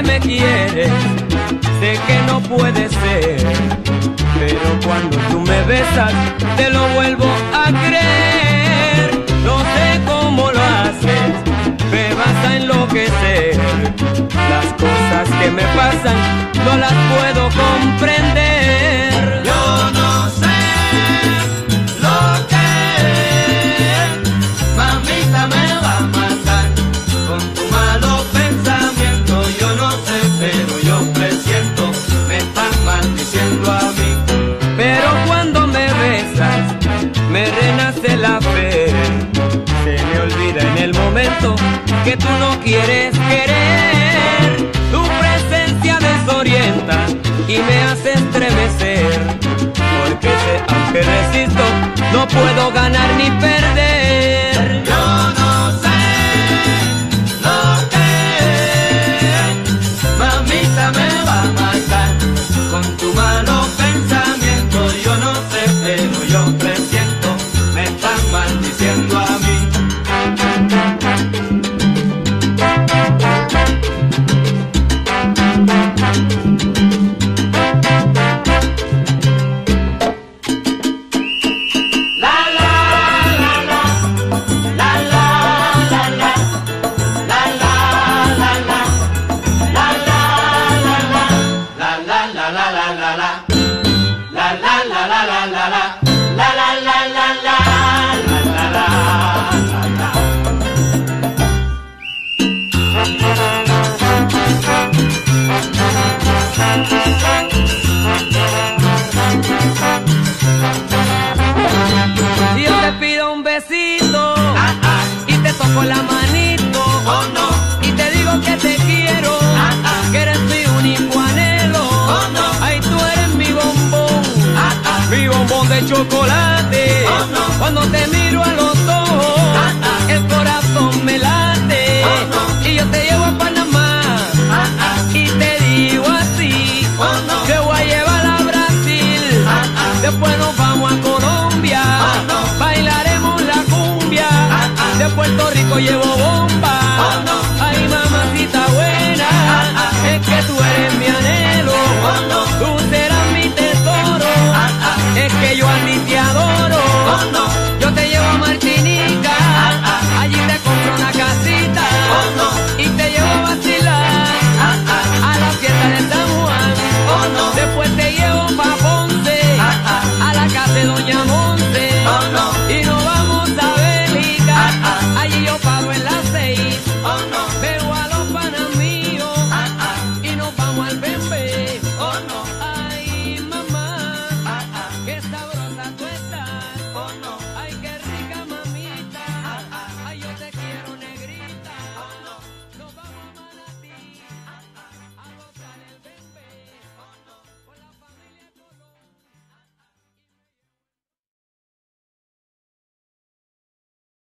que me quieres, sé que no puede ser, pero cuando tú me besas te lo vuelvo a creer. No sé cómo lo haces, me vas a enloquecer. Las cosas que me pasan no las puedo comprender. Yo no sé lo que mamita me va a matar con tu malo pensamiento. Yo no sé, pero yo presiento, me están maldiciendo a mí. Pero cuando me besas, me renace la fe. Se me olvida en el momento que tú no quieres querer. Tu presencia desorienta y me hace estremecer, porque sé, aunque resisto, no puedo ganar ni perder. Yo no sé lo que mamita me va a matar con tu malo pensamiento. Yo no sé, pero yo presiento, me están maldiciendo a mí. Si yo te pido un besito y te toco la manito, Oh no, y te digo que te quiero, que eres mi único anhelo, Oh no, ay, tú eres mi bombón de chocolate. Oh no, Cuando te miro a los ojos, el corazón me late. Oh no, y yo te llevo a Panamá, y te digo así, Oh no, te voy a llevar a Brasil, después nos vamos a Colombia, Oh no, bailaremos la cumbia, de Puerto Rico llevo